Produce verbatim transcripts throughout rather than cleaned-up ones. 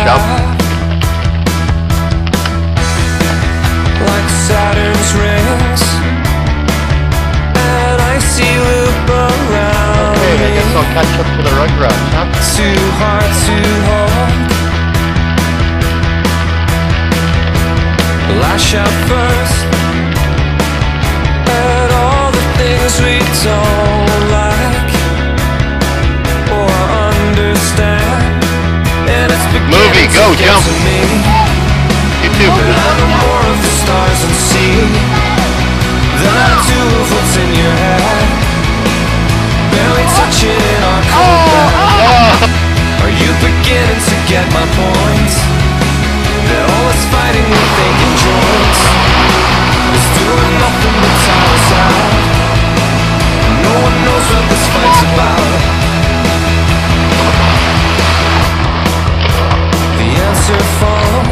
Jump. Like Saturn's rings, and I see loop around. Okay, I guess I'll catch up to the Rugrats, huh? Too hard to hold. Lash out first at all the things we don't like or understand, and it's beginning Movie, go, to get jump. to me. YouTuber. I know more of the stars and sea than I do of what's in your head. Barely touching in our cold bed. Are you beginning to get my point? That all this fighting with aching joints is doing nothing but tire us out. No one knows what this fight's about. The answer phone,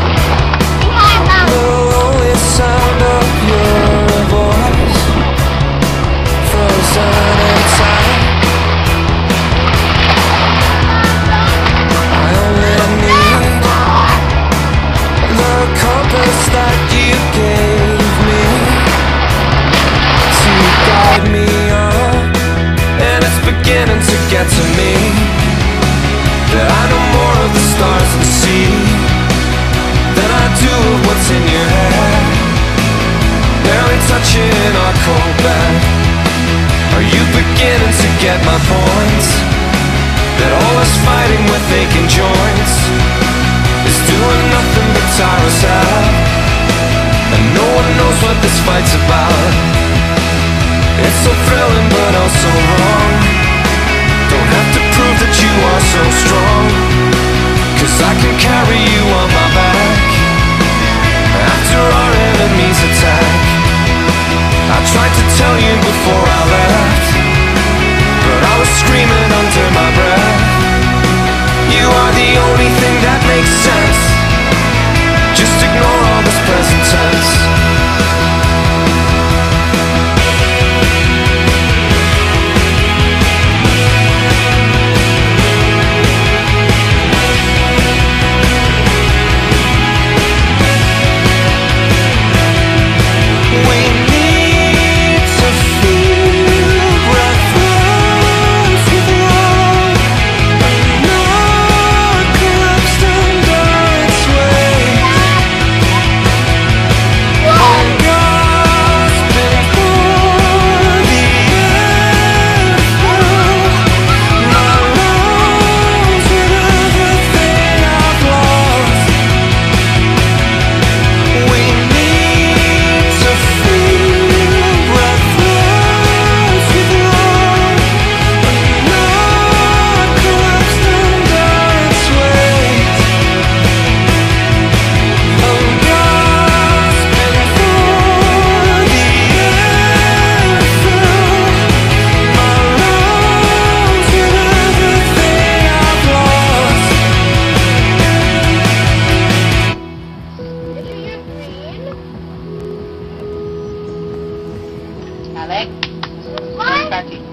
the lonely sound of your voice, frozen in time. I only need the compass that you gave me to guide me on, and it's beginning to get to me that I know more of the stars and sea than I do of what's in your head. Barely touching our cold bed. Are you beginning to get my point? That all this fighting with aching joints is doing nothing but tire us out, and no one knows what this fight's about. It's so thrilling but also wrong. Don't have to prove that you are so strong, 'cause I can carry you on my back after our enemies attack. I tried to tell you before I left, but I was screaming under my breath. You are the only thing that makes sense. Just ignore all this present tense. Alex, Patty.